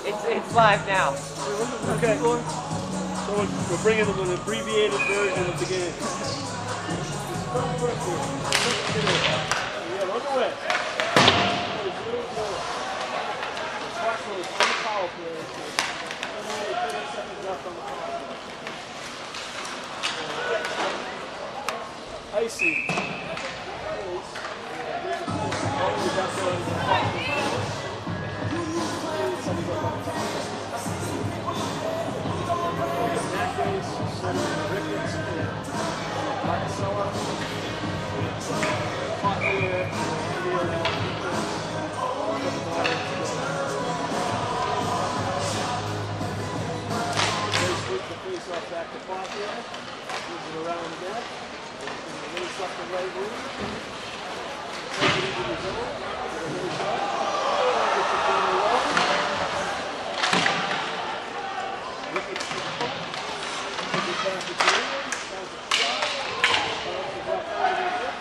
It's live now. Okay. So we're bringing them an abbreviated version of the game. Yeah, run away. Foxborough is on the power play. 30 seconds left on the power play. Icy. Back to Foxborough, moves it around the net, release left and right wing, take it into the zone, get a really shot, gets it down low, look at the puck, take it back to the end, down to the shot, bounces up over the net.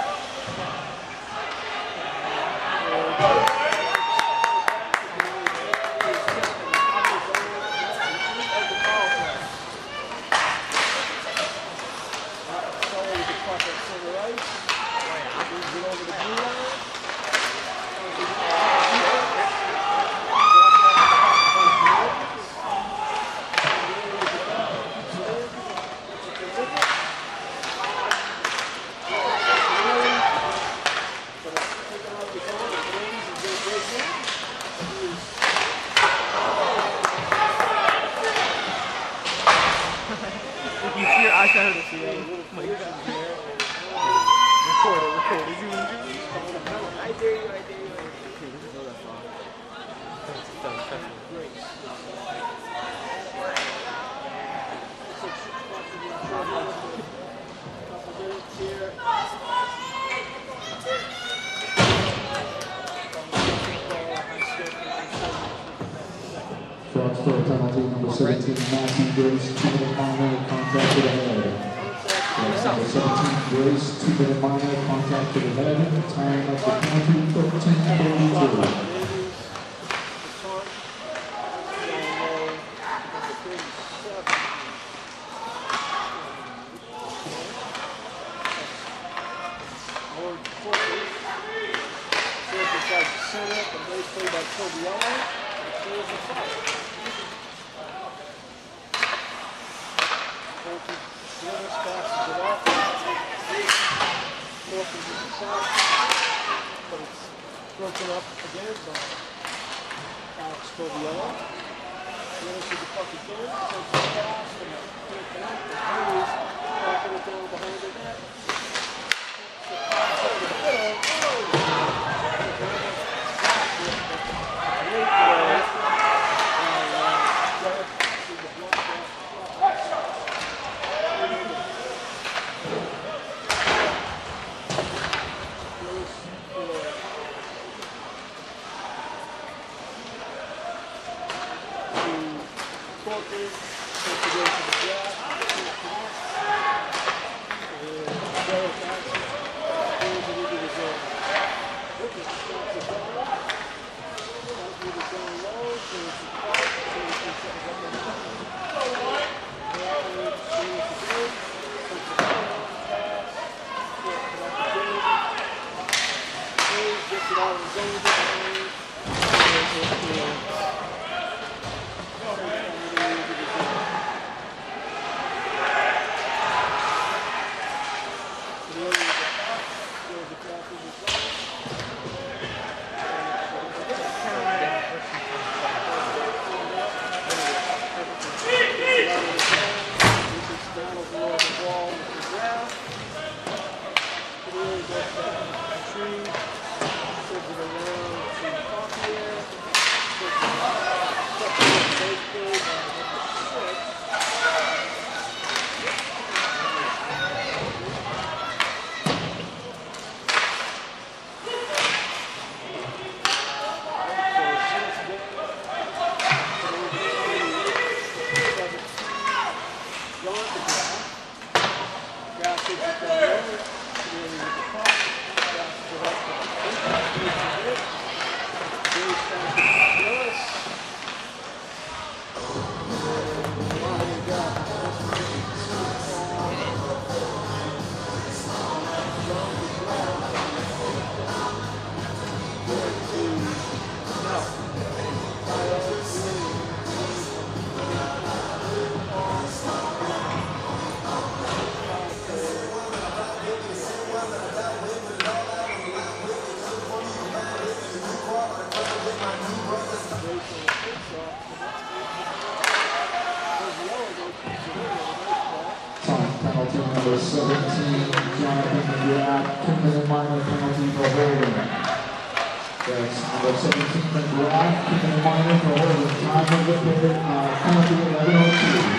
Foxborough penalty number 17, Matthew Grace, 2-minute minor, contact to the head. Number 17, Grace, 2-minute minor, contact to the head, tying up the penalty, 13-32. Broken up again by Alex Coviello. Runs to the puck again, takes the pass, and can't connect. The Hurries knocking it down behind the net. The pass over the middle. Great play. number 17, Jonathan McGrath, 2-minute minor penalty for holding. That's number 17, McGrath, 2-minute minor for holding. Time of the penalty 11:02.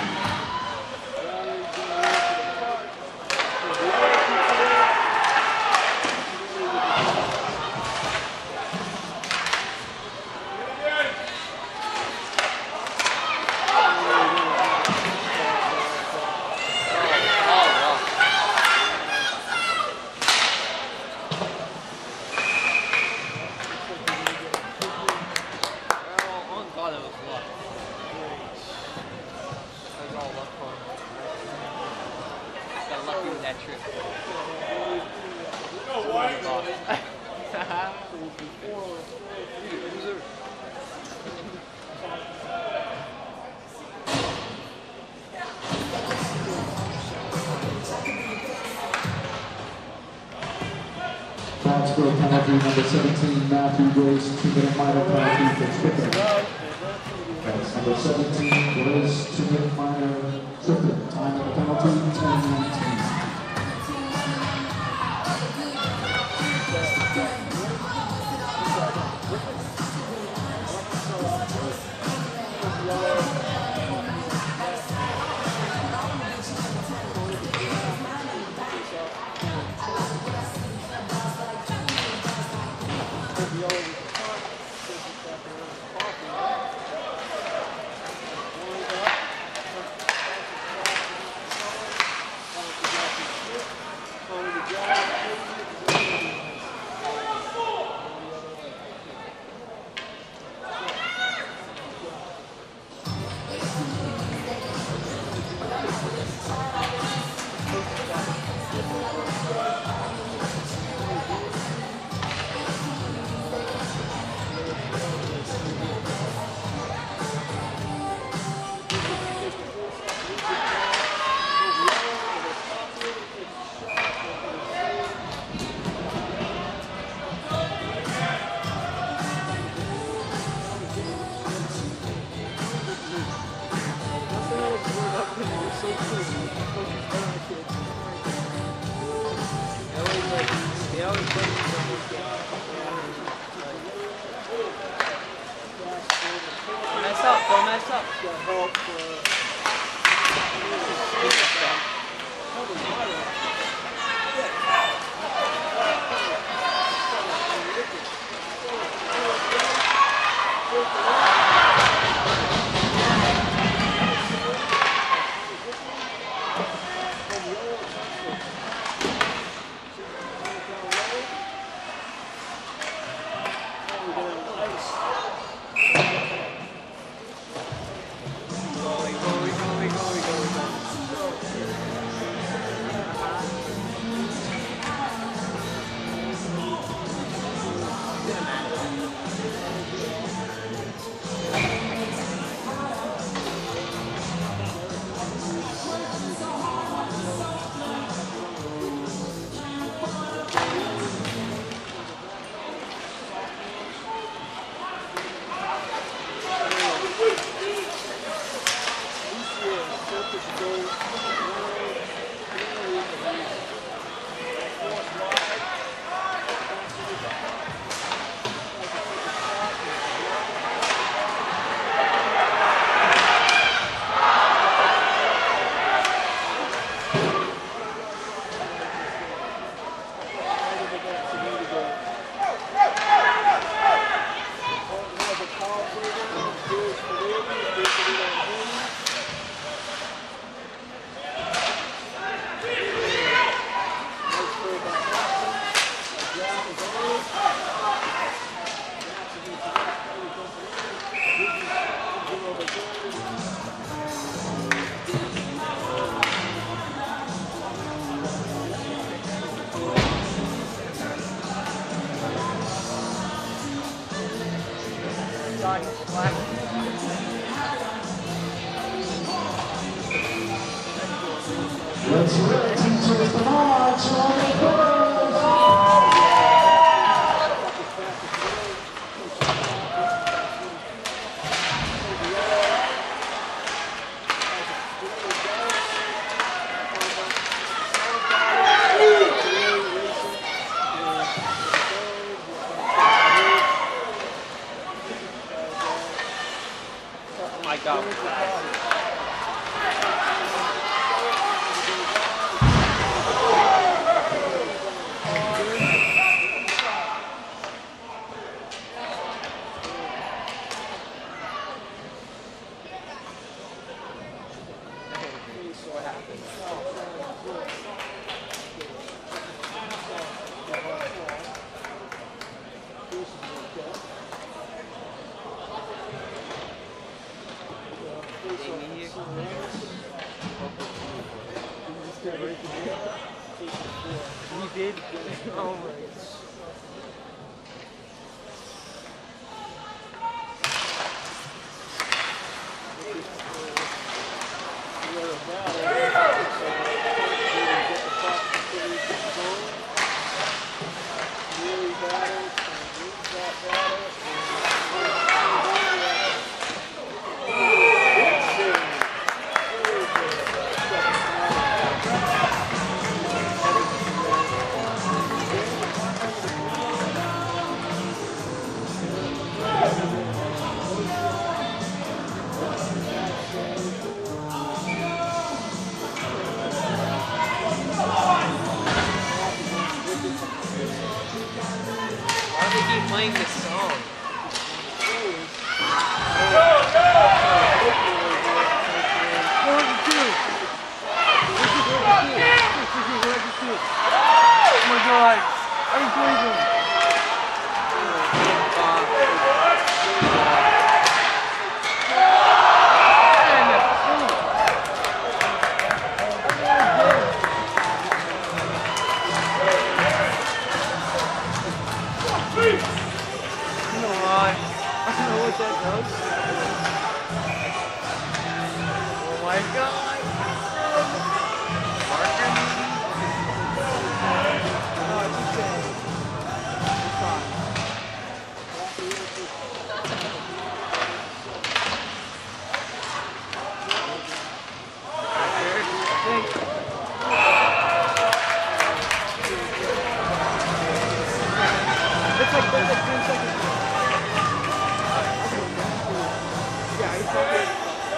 Foxborough penalty number 17, Matthew Grace, 2-minute minor penalty for tripping. That's number 17, Grace, 2-minute minor tripping. Time of the penalty, 10:19. Let's really teach us the march on the girls. my God. We did. Oh my God. Playing this song. Oh my God! I don't believe him. Oh my God. It's like 10 seconds. Yeah, he's talking.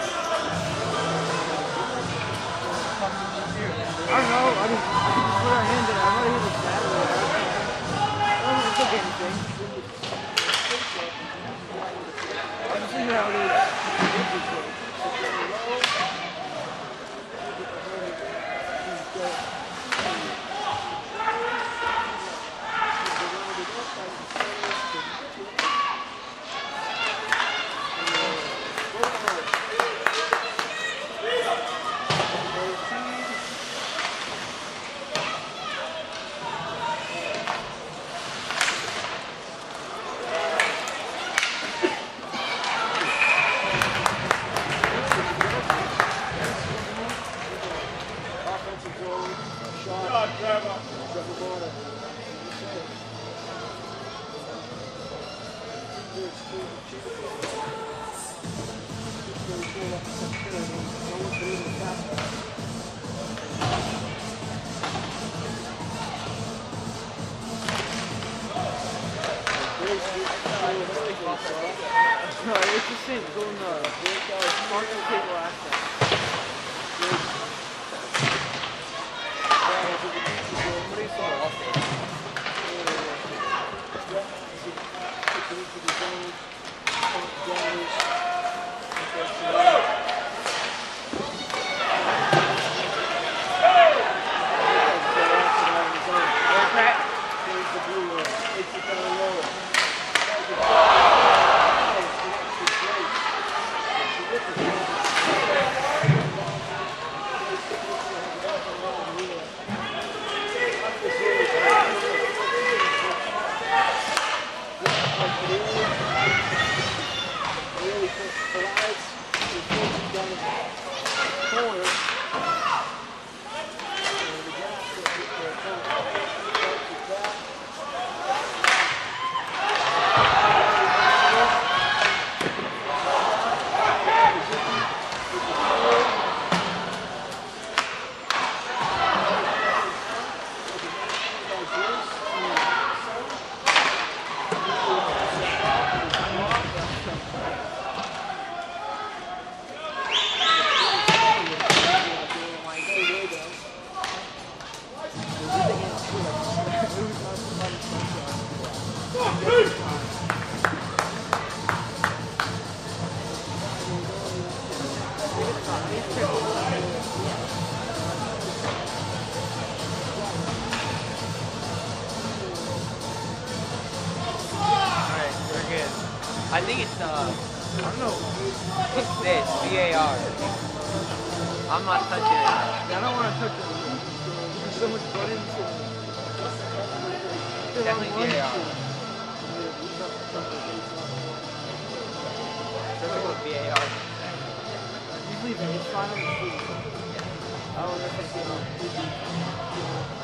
I don't know. I mean, I can just put our hands in it. I'm not even sad or whatever. I don't think it's anything. I'm just thinking how it is. No, it's the same. Go in the Foxboro Cable Access. Somebody's so awful. think it's I don't know. it's this VAR. I'm not touching it. I don't want to touch it. There's so much buttons. Definitely VAR. Circle with VAR. Usually it's fine on the food. I don't know if I see it.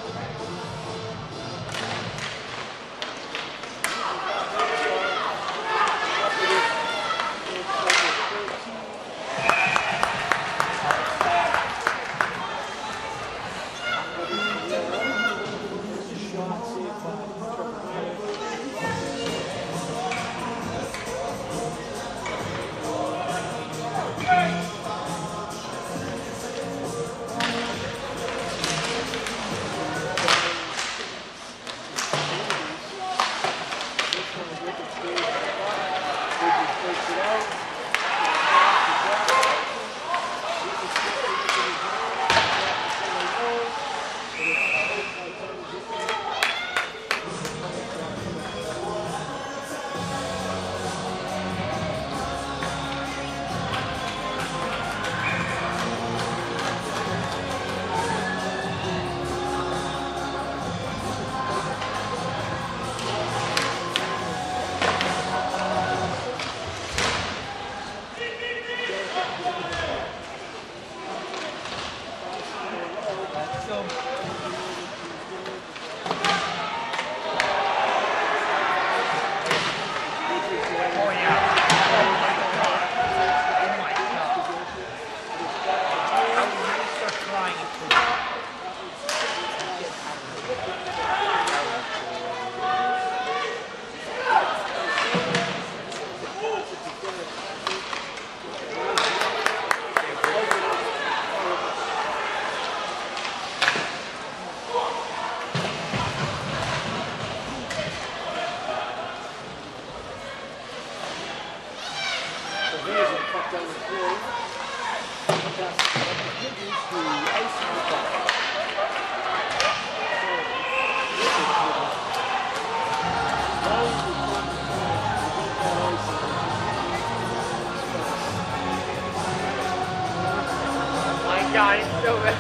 God, it's so bad.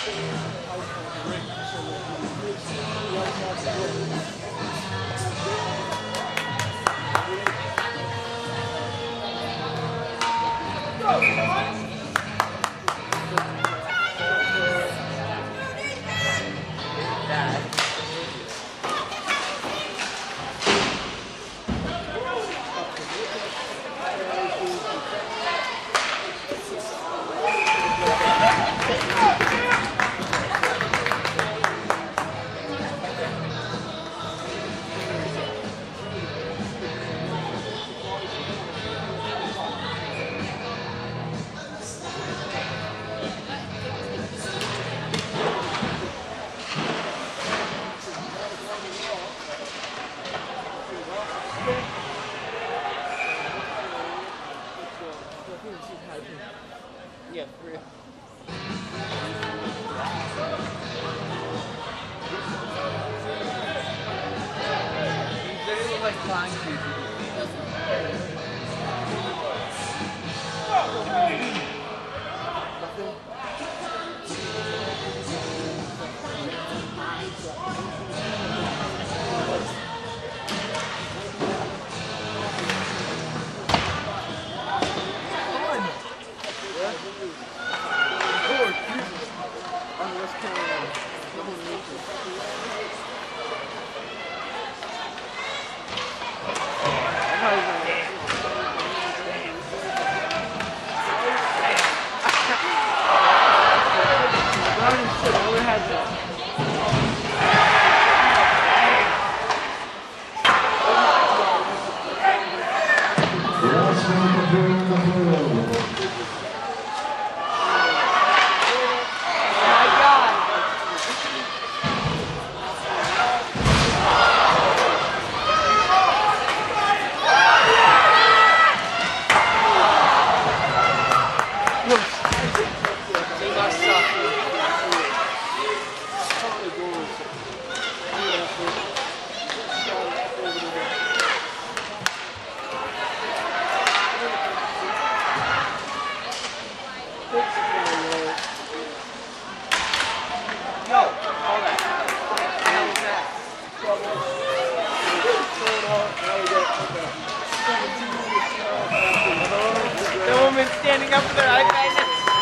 Yeah, for real. He's literally like flying through the standing up for their iPad.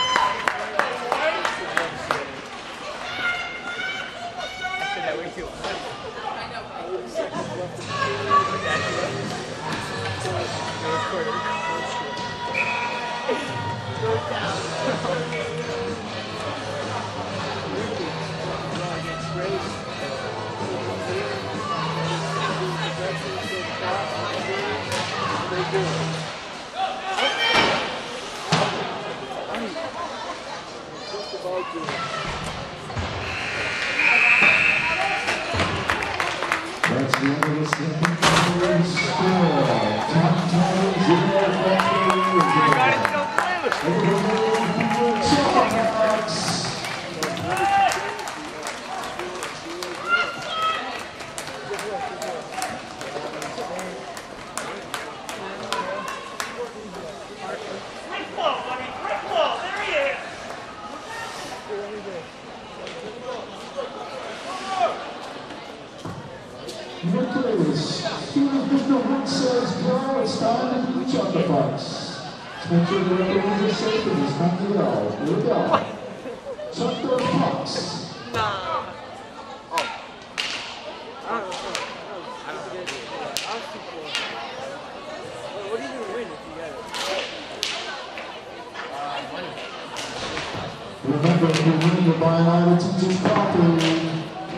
That's the end of the second quarter score. Taunton 0. It's time to do Chuck the Fox. Make sure the referees are safe and it's time to go. Here we go. Chuck the Fox. Nah. Oh. I don't know. I was too close. What are you going to win if you get it? Money. Remember, if you win, you're buying all the teachers' property.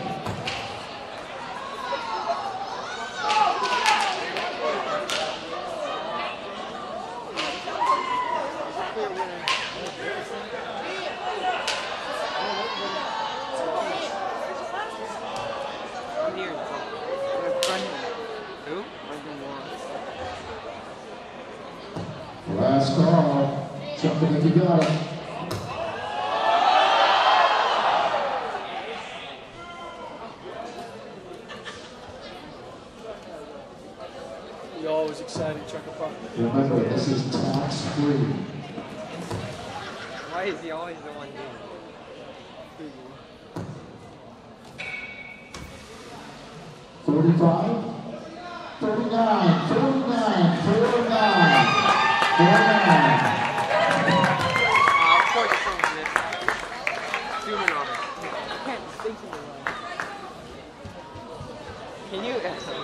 Last call. Jump it if you got it. We always excited, Chuck a Puck. Remember, this is tax free. Why is he always the one doing it? 45, 39, 49, 49, 49. Of course it's something this. Zooming on it. I can't think of it. Can you?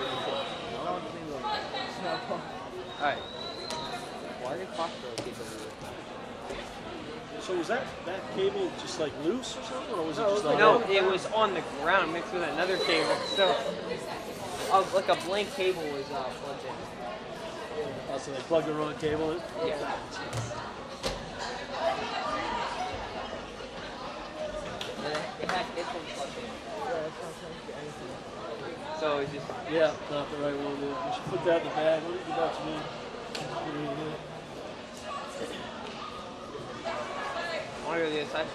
Alright. Why did Foxboro Cable Access? So was that cable just like loose or something, or was it just like? No, it was on the ground mixed with another cable. So, like a blank cable was plugged in. Oh, so they plugged the wrong cable in? Yeah. It had this one plugged in. So it just. Yeah, not the right one. Yeah. We should put that in the bag. What did you got to me? Put it in here. Want to go to the other side?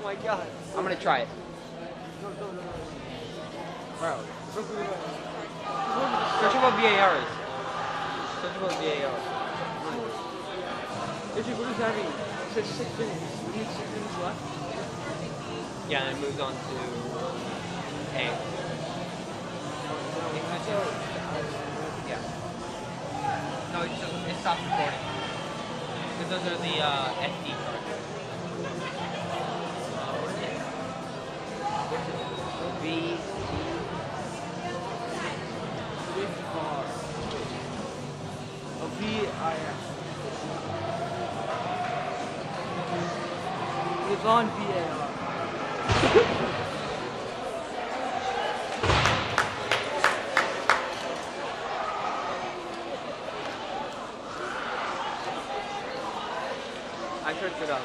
my god. I'm gonna try it. No. Bro. Search about VARs. Search about VARs. Richard, what does that mean? It says 6 minutes. We need 6 minutes left? Yeah, and it moves on to A. Yeah. No, it stops recording. Because those are the SD cards. V. VIR. It's on VAR. I searched it up.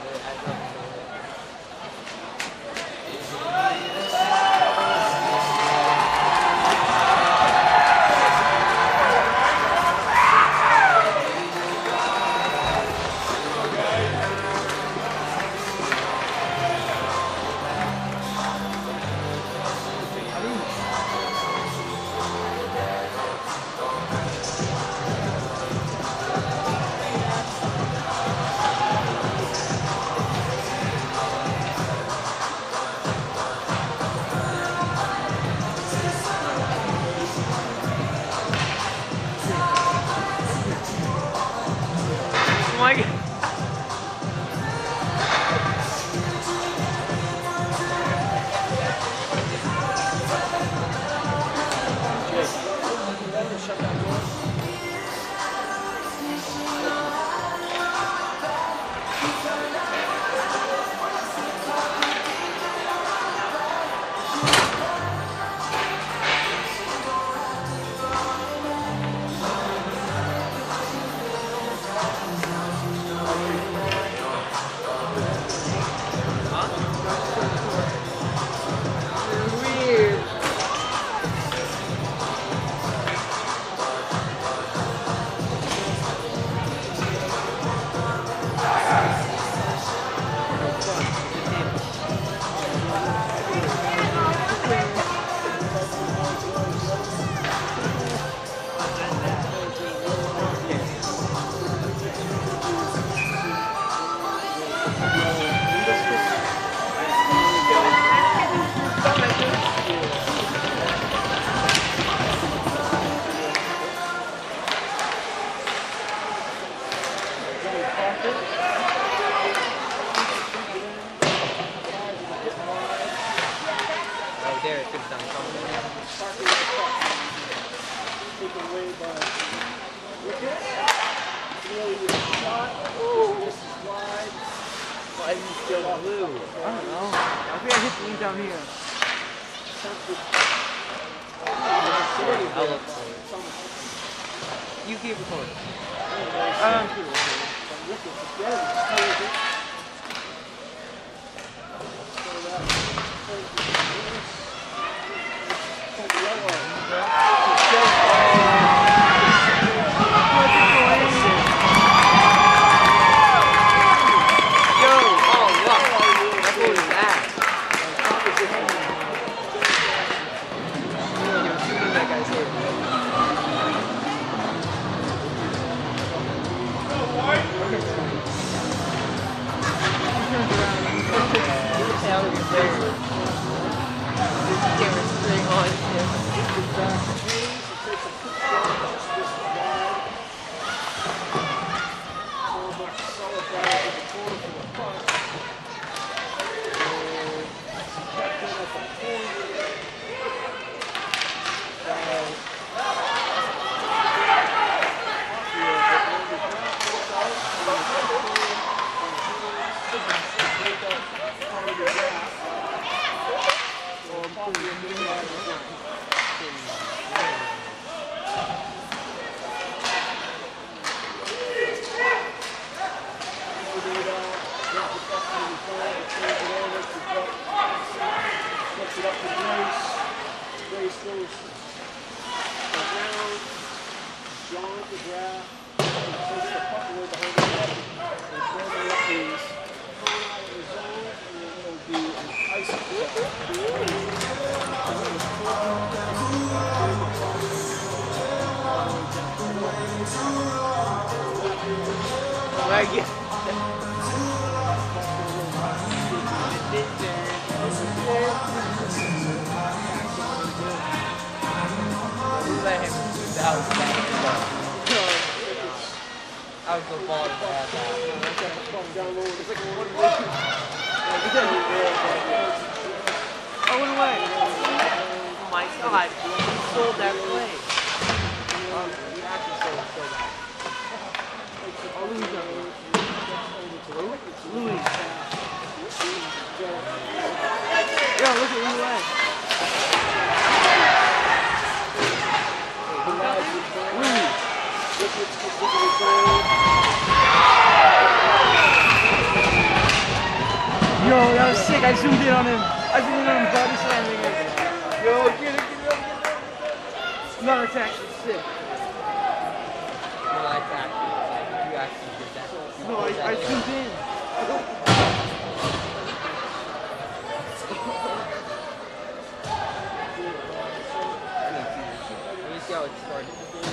Oh my god. Weird. Oh, there, it could have done something. Taken away by wicket. Really shot. This is wide. Why is he still blue? I don't know. I think I hit the lead down here. I'll look for it. You keep recording. Be I was so bald that I went away. Oh my god, he sold that play. He actually sold that. Oh, Louis. Yo, look at Louis. Yo, that was sick. I zoomed in on him. I zoomed in on him body slamming it. Yo, get it. No, it's actually sick. No, it's actually like you actually did that. No, I zoomed in. Let me see how it started.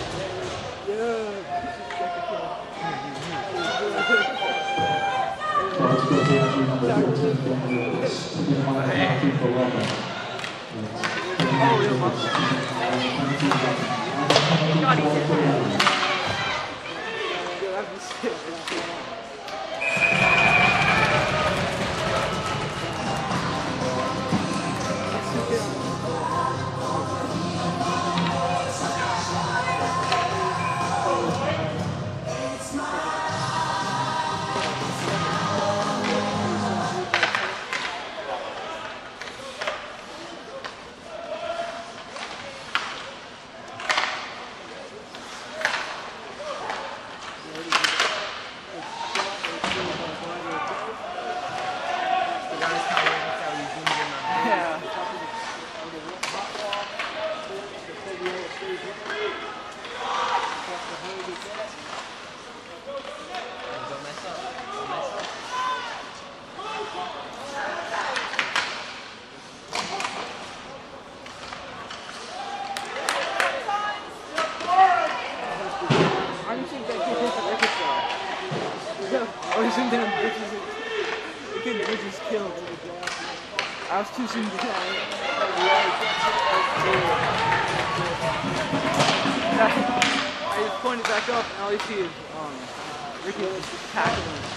I was too soon to die. I just pointed back up and all you see is Ricky just tackling him.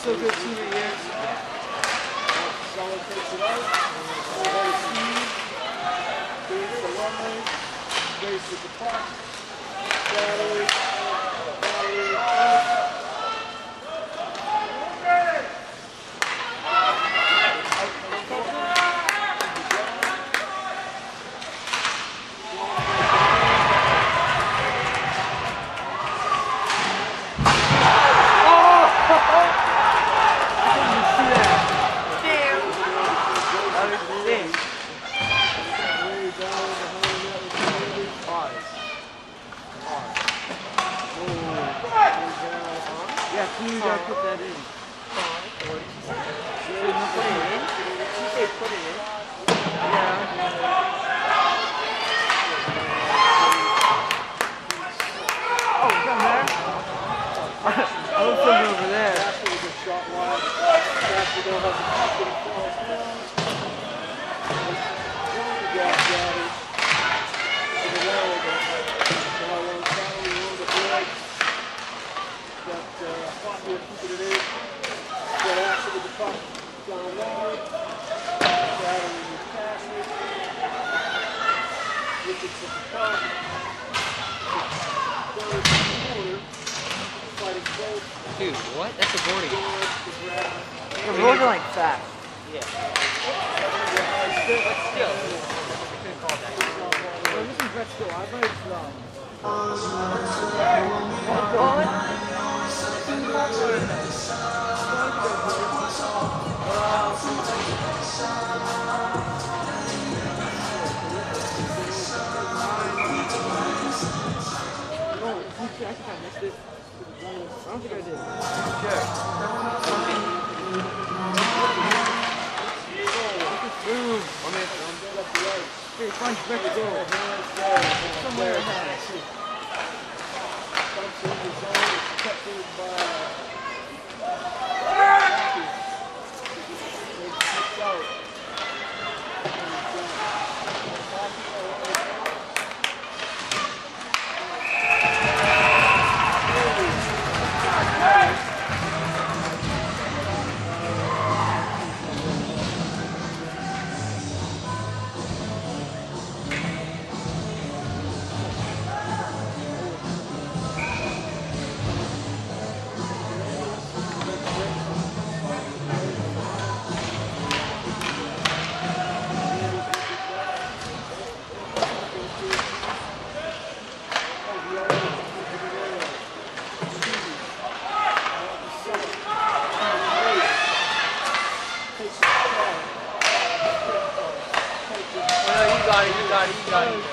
still good senior years. Solid takes it out. Steve. There's the line. Race with the puck. Battery. You gotta put that in. Put it in? She said put it in. Yeah. Oh, come there. I was looking over there. Dude, what? That's a boarding. We're rolling like fast. Yeah. But still, I couldn't call that. Well, this is Brett still. I might slow. I think I missed it. I don't think I did. Sure. Boom. Here, find Brett to go. Somewhere ahead. You got it.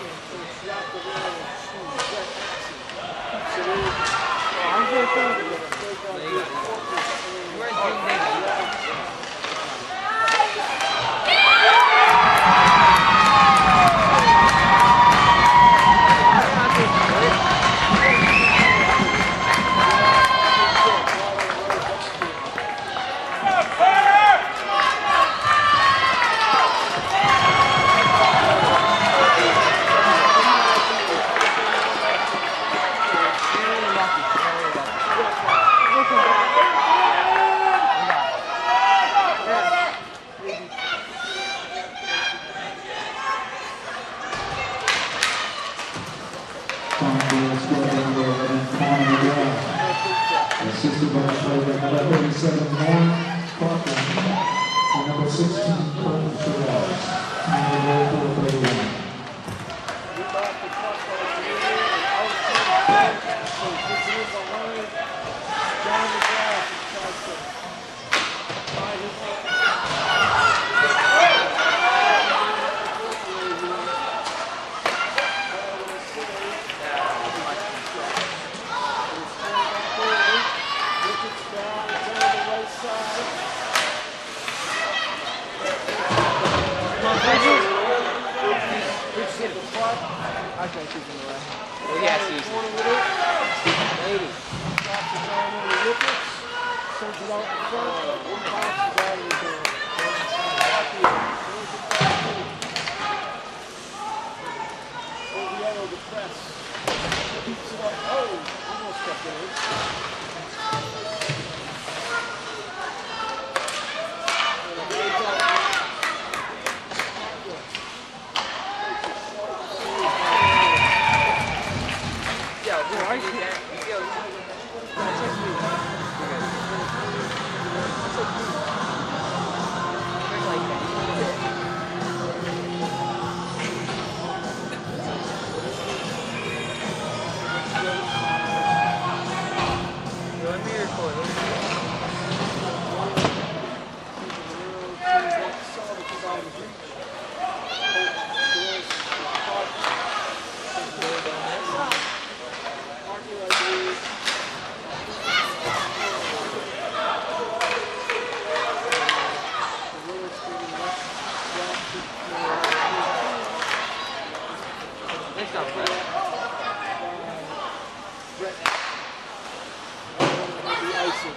Assisted by number 37, Warren Crawford, and number 16, Colton Charles. Number 31. I can't keep him away. Oh, yes, he's lady. racing.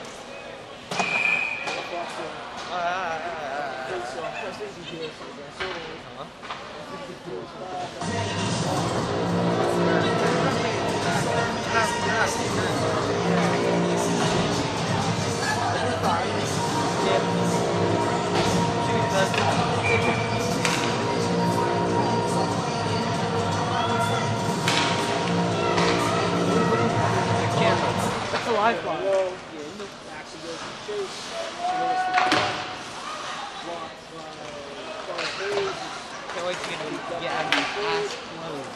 That's a lifeline. Can't wait to get out of the ass clothes.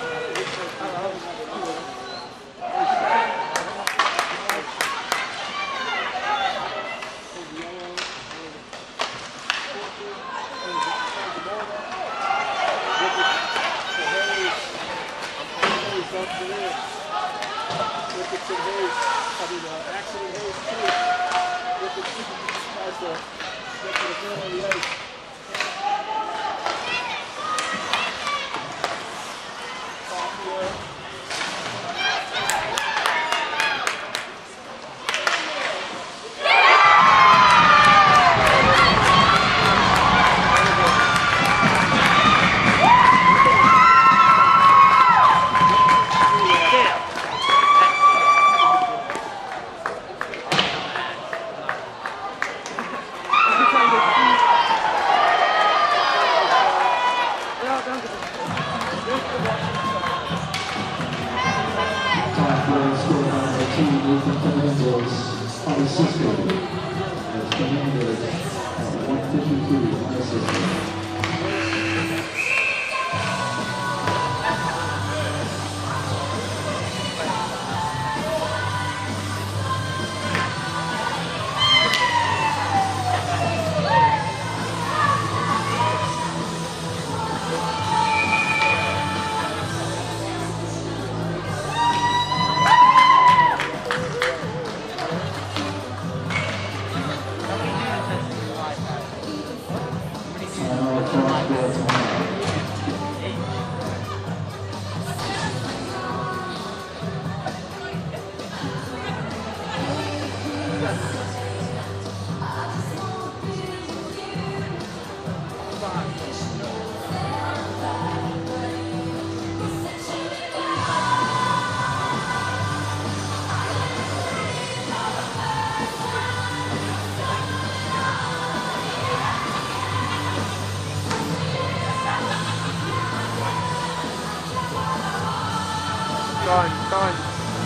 Gone.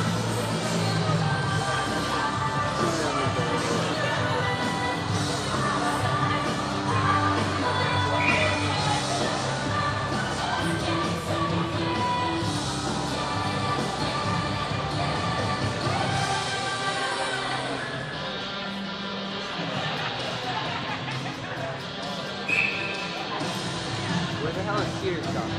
Where the hell is Sears gone?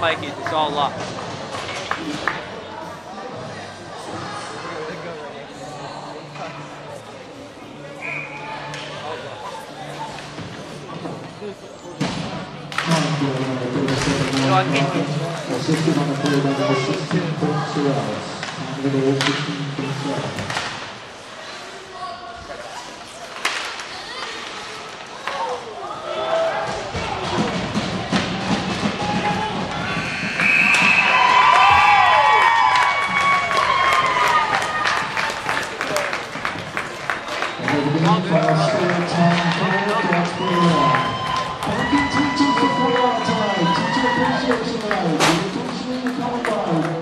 Mikey. It's all luck. Assisted on the field by number 16, Foxborough. Number 16.7.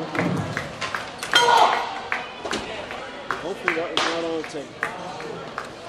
Hopefully that was not on tape.